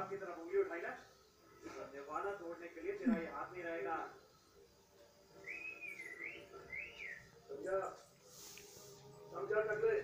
की तरफ उंगली उठाई ना, तो वादा तोड़ने के लिए तेरा ये हाथ नहीं रहेगा। समझा? समझा टकले?